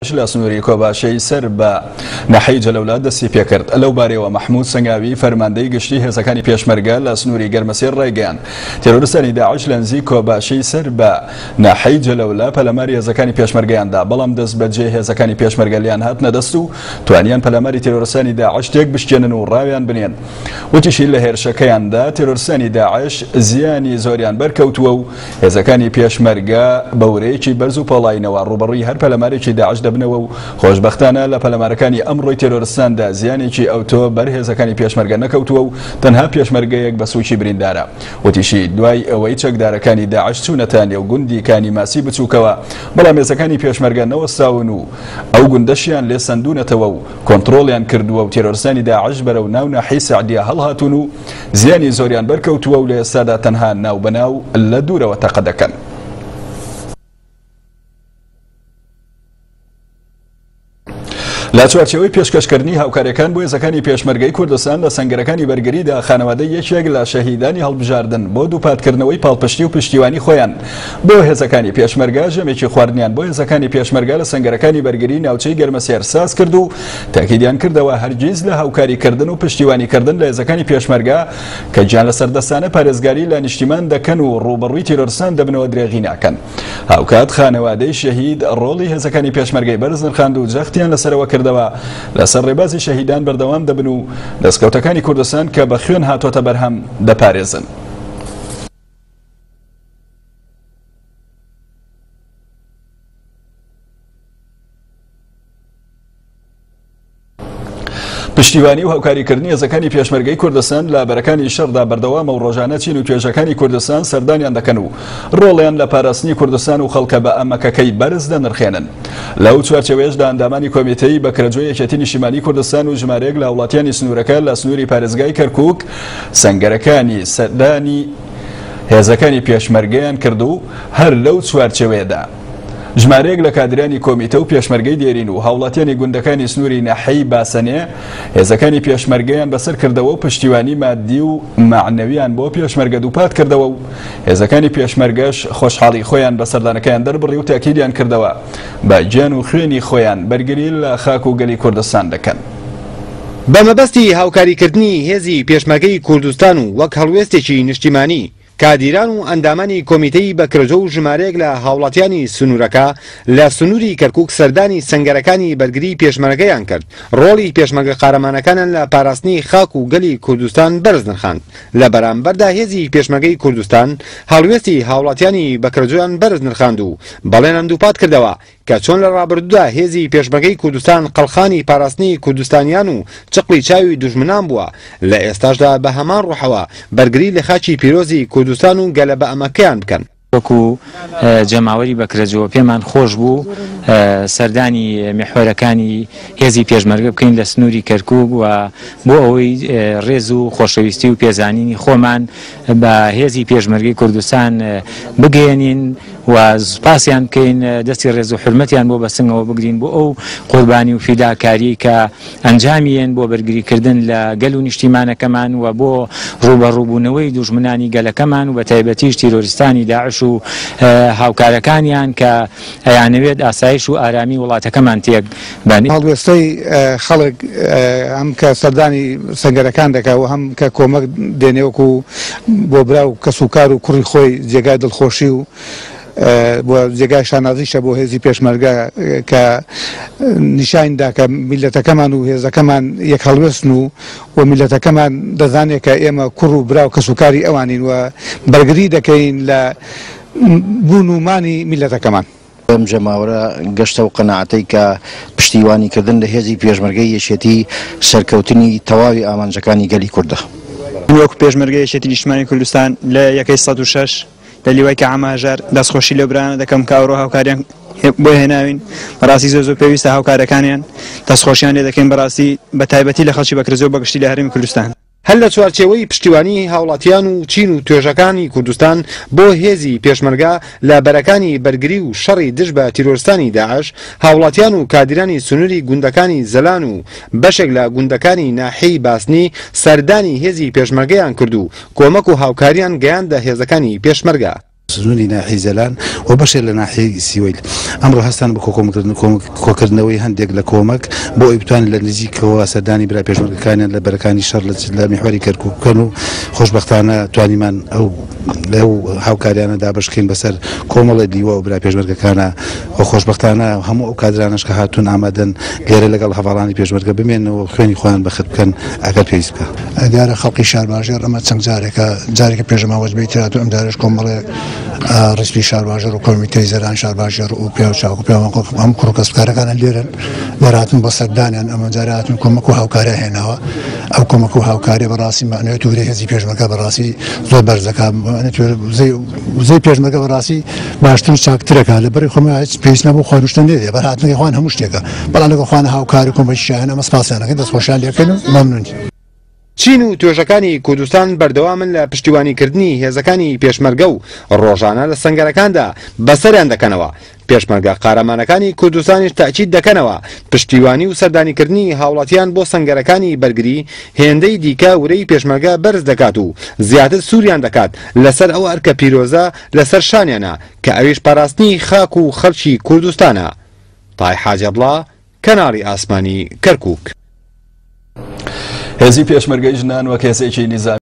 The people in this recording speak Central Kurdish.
لە سنووری کۆباشەی سەر بە نەحەی جەلەولات دەستی پێکرد. لەو بارەوە مەحموود سەنگاوی فەرماندەی گشتی هێزەکانی پێشمەرگە لە سنووری گەرمەسێر ڕایگەیاند تێرۆریستانی داعش لە نزیک کۆباشەی سەر بە نەحەی جەلەولات پەلەماری هێزەکانی پێشمەرگەیاندا، بەڵام دەست بەجێ هێزەکانی پێشمەرگە لیان هاتنە دەست و توانیان پەلەماری تێرۆریستانی داعش تێک بشکێنن و ڕاویان بنێن. وتیشی لە هێرشەکەیاندا تێرۆریستانی داعش زیانی زۆریان بەرکەوتووە و هێزەکانی پێشمەرگە بەورەیەکی بەرز و پۆڵاینەوە ڕوبەڕووی هەر پەلەمارێکی داعش دەبنەوە و خۆشبەختانە لە پەلەمارەکانی ئەمڕۆی تێرۆریستاندا زیانێکی ئەوتۆ بەرهێزەکانی پێشمەرگە نەکەوتووە و تەنها پێشمەرگەیەک بە سووکی بریندارە. وتیشی دوای ئەوەی چەکدارەکانی داعش چوونەتە نێو گوندی کانی ماسی بچووکەوە، بەڵام هێزەکانی پێشمەرگە نەوەستاون و ئەو گوندەشیان لێ سندوونەتەوە و کۆنتڕۆڵیان کردووە و تێرۆریستانی داعش بەرەو ناو ناحەی سەعدیە هەڵهاتون و زیانی زۆریان بەرکەوتووە و لە ئێستادا تەنها ناو بەناو لە دوورەوە تەقە دەکەن. لە چوارچێوەی پێشکەشکردنی هاوکاریەکان بۆ هێزەکانی پێشمەرگەی کوردستان لە سەنگەرەکانی بەرگریدا خانەوادەی یەکێک لە شەهیدانی هەڵبژاردن بۆ دووپاتکردنەوەی پاڵپشتی و پشتیوانی خۆیان بۆ هێزەکانی پێشمەرگە ژەمێکی خواردنیان بۆ هێزەکانی پێشمەرگە لە سەنگەرەکانی بەرگری ناوچەی گەرمەسێر ساز کرد و تاکیدیان کردەوە هەرگیز لە هاوکاریکردن و پشتیوانیکردن لە هێزەکانی پێشمەرگە کە گیان لە سەردەستانە پارێزگاری لە نیشتیمان دەکەن و ڕوبەڕووی تیرۆریستان دەبنەوە درێغی ناکەن. هاوکات خانەوادەی شەهید ڕۆڵی هێزەکانی پێشمەرگەی بەرز نرخاند و جەختیان لەسەرەوە کردەوە لەسەر ڕێبازی شەهیدان بەردەوام دەبن و دەستکەوتەکانی کوردستان کە بە خوێن هاتۆتە بەرهەم دەپارێزن. پشتیوانی و هاوکاریکردنی هێزەکانی پێشمەرگەی کوردستان لە بەرەکانی شەڕدا بەردەوامە و ڕۆژانە چین و توێژەکانی کوردستان سەردانیان دەکەن و ڕۆڵیان لە پاراستنی کوردستان و خەڵکە بە ئەمەکەکەی بەرز دەنرخێنن. لەو چوارچێوەیەشدا ئەندامانی کۆمیتەی بەکرەجۆی یەکێتی نیشتیمانی کوردستان و ژمارەیەک لە وڵاتیانی سنوورەکە لە سنووری پارێزگای کەرکووک سەنگەرەکانی سەردانی هێزەکانی پێشمەرگەیان کرد و هەر لەو چوارچێوەیەدا ژمارەیەک لە کادرانی کۆمیتە و پێشمەرگەی دێرین و هاوڵاتیانی گوندەکانی سنووری ناحەی باسەنێ هێزەکانی پێشمەرگەیان بەسەر کردەوە و پشتیوانی مادی و معنەویان بۆ پێشمەرگە دووپات کردەوە و هێزەکانی پێشمەرگەش خۆشحاڵی خۆیان بە سەردانەکەیان دەربڕی و تاکیدیان کردەوە بە گیان و خوێنی خۆیان بەرگری لە خاک و گەلی کوردستان دەکەن. بەمەبەستی هاوکاریکردنی هێزی پێشمەرگەی کوردستان و وەک هەڵوێستێکی نیشتیمانی کادیران و ئەندامانی کۆمیتەی بەکرەجۆ و ژمارەیەک لە هاوڵاتیانی سنوورەکە لە سنووری کەرکووک سەردانی سەنگەرەکانی بەرگری پێشمەرگەیان کرد. ڕۆڵی پێشمەرگە قارەمانەکانیان لە پاراستنی خاک و گەلی کوردستان بەرز نرخاند. لە بەرامبەردا هێزی پێشمەرگەی کوردستان هەڵوێستی هاوڵاتیانی بەکرەجۆیان بەرز نرخاند و بەڵێنیان دووپات کردەوە کە چۆن لە ڕابردوودا هێزی پێشمەرگەی کوردستان قەڵخانی پاراستنی کوردستانیان و چقلی چاوی دوژمنان بووە. لە ئێستاشدا بە هەمان ڕوحەوە بەرگری لە خاچی پیرۆزی کوردستان و گەلە بە ئەمەکەیان بکەن. وەکو جەماوەری بەکرەجەوە پێمان خۆش بوو سەردانی میحۆرەکانی هێزی پێشمەرگە بکەین لە سنووری کەرکووک و بۆ ئەوەی ڕێز و خۆشەویستی و پێزانینی خۆمان بە هێزی پێشمەرگەی کوردستان بگەێنین و سوپاسیان بکەین، دەستی ڕێز و حرمەتیان بۆ بەسنگەوە بگرین بۆ ئەو قوربانی و فیداکاری کە ئەنجامیان بۆ بەرگریکردن لە گەل و نیشتیمانەکەمان و بۆ ڕوبەڕووبوونەوەی دوژمنانی گەلەکەمان و بە تایبەتیش تیرۆریستانی داعش و هاوکارەکانیان کە ئەیانەوێت ئاسایش و ئارامی وڵاتەکەمان تێک بانی. هەڵوێستەی خەڵک هەم کە سەردانی سەنگەرەکان دەکات و هەم کە کۆمەک دێنێوەکو بۆ برا و کەسوکار و کوڕی خۆی جێگای دڵخۆشی و بۆ جێگای شانازیشە بۆ هێزی پێشمەرگە کە نیشاندا کە میلەتەکەمان و هێزەکەمان یەک هەڵوێستن و میلەتەکەمان دەزانێت کە ئێمە کوڕ و برا و کەسوکاری ئەوانین و بەرگری دەکەین لە بوونومانی میلەتەکەمان. ئەم ژەماوەرە گەشتە و قەناعەتەی کە پشتیوانیکردن لە هێزی پێشمەرگەی یەکێتی سەرکەوتنی تەواوی ئامانجەکانی گەلی کوردە. وەکو پێشمەرگەی یەکێتی نیشتیمانی کوردستان لە یەکەی 106 لە لیوای کە ئاماژار دەستخۆشی لێ برانە دەکەم کە ئەوڕۆ هاوکاریان بۆ هێناوین بەڕاستی زۆر پێویستە هاوکارەکانیان دەستخۆشیان لێ دەکەین بەڕاستی بە تایبەتی لە خەڵکی بەکرەجۆ بەگشتی لە هەرێمی کوردستان. هەر لە چوارچێوەی پشتیوانی هاوڵاتیان و چین و توێژەکانی کوردستان بۆ هێزی پێشمەرگە لە بەرەکانی بەرگری و شەڕی دژ بە تیرۆریستانی داعش هاوڵاتیان و کادرانی سنووری گوندەکانی زەلان و بەشێک لە گوندەکانی ناحەی باسنی سەردانی هێزی پێشمەرگەیان کرد و کۆمەک و هاوکاریان گەیاندە هێزەکانی پێشمەرگە. سنووری ناحی زەلان و بەشێک لە ناحیەی سیوەیل ئەمڕۆ هەستان بە کۆکردنەوەی هەندێک لە کۆمەک بۆ ئەوی بتوانن لە نزیکەوە سەردانی برا پێشمەرگەکانیان لە بەرەکانی شەڕ لە میحوەری کەرکووک بکەن و خۆشبەختانە توانیمان لەو هاوکاریانەدا بەشکەین بەسەر کۆمەڵی دیوە و برا پێشمەرگەکانە و خۆشبەختانە هەموو ئەو کادرانەش کە هاتوون ئامادەن لێرە لەگەڵ هەواڵانی پێشمەرگە بمێنەوە خوێنی خۆیان بەخت بکەن ئەگەر پێویست بکە. دیارە خەڵکی شارباژێر ئەمە چەند جارێکە پێشەما وەزبەی تراتو ئەم جارش کۆمەڵێ ڕسپی شارباژێر و کۆمیتەی زەران شارباژێر و پیا و چاوک هەم کوڕ و کەسبکارەکانە لێرن لێراتون بۆ سەردانیان ئەمە جارە هاتون کۆمەک و هاوکارە هێناوە ئەو کۆمەک و هاوکاری بەڕاستی معنوێت و هێزی پێشمەرگە بەڕاستی زۆر بەرزەکە وزەی پێشمەرگە بەڕاستی باشتر و چاکترەکە لەبەری خۆمە هیچ پێویست نەبوو خواردشتن لێدێ بەرهاتنەکەی خوان هەموو شتێکە بەڵام لەگەڵ خوانە هاوکاری کۆمەشیانە ئەمە سپاسیانەکەی دەستخۆشیان لێکەن و مەمنون. چین و توێژەکانی کوردستان بەردەوامن لە پشتیوانیکردنی هێزەکانی پێشمەرگە و ڕۆژانە لە سەنگەرەکاندا بەسەریان دەکەنەوە. پێشمەرگە قارەمانەکانی کوردستانیش تاکید دەکەنەوە پشتیوانی و سەردانیکردنی هاوڵاتیان بۆ سەنگەرەکانی بەرگری هێندەی دیکە ورەی پێشمەرگە بەرز دەکات و زیاتر سووریان دەکات لەسەر ئەو ئەرکە پیرۆزە لەسەر شانیانە کە ئەویش پاراستنی خاک و خەڵکی کوردستانە. تای حاجەبڵا، کەناڵی ئاسمانی کەرکووک. هێزی پێشمەرگەی ژنان وەک هێزێکی نیزامی